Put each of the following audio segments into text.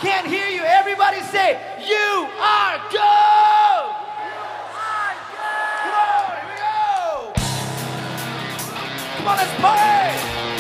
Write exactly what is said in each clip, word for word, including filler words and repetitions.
can't hear you. Everybody say, you are good. Come on, here we go. Come on, let's party.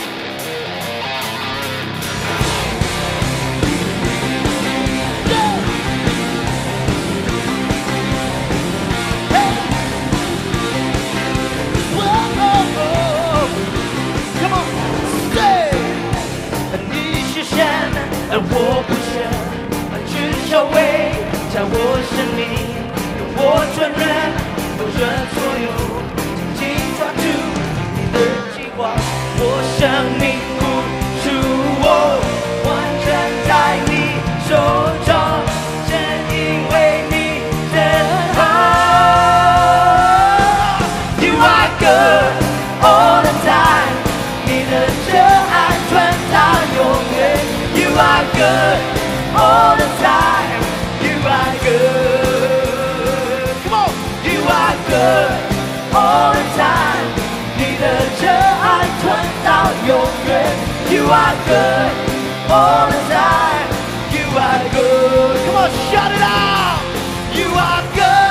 Come on, stay. 我不想，至少为在我生命，有我全然，不认所有，紧紧抓住你的计划。我生命不属我，完全在你手中，正因为你真好。You are good all the time， 你的真爱传到永远。You are good all the time. You are good. Come on. You are good all the time. 你的真爱传到永远。You are good all the time. You are good. Come on, shout it out. You are good.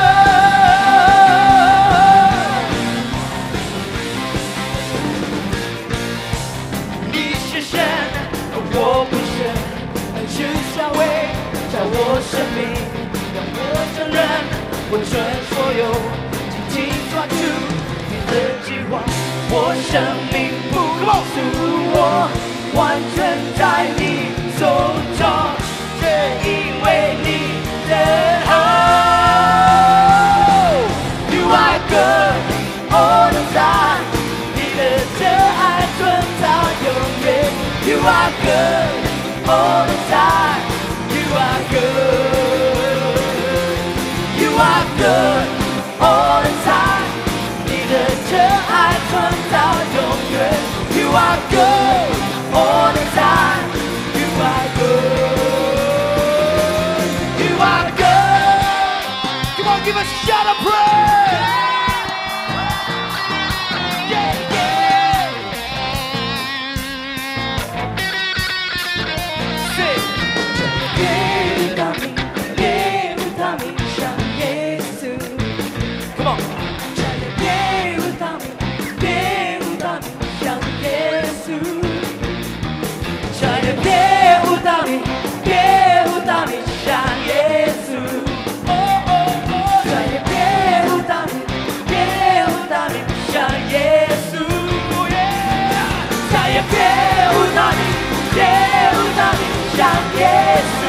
你是神，我不是。至少为在我生命，让我承认我全所有，紧紧抓住你的计划。我生命不属我，完全在你手中，只因为你真好。You are good all the time， 你的真爱存到永远。You are good all the time, you are good. You are good all the time. 你的真爱存到永远。You are good all the time. You are good. You are good. Come on, give us a shout of praise. Yeah, yeah. Come on. 别无他名，别无他名，像耶稣。再也别无他名，别无他名，像耶稣。哦哦哦，再也别无他名，别无他名，像耶稣。再也别无他名，别无他名，像耶稣。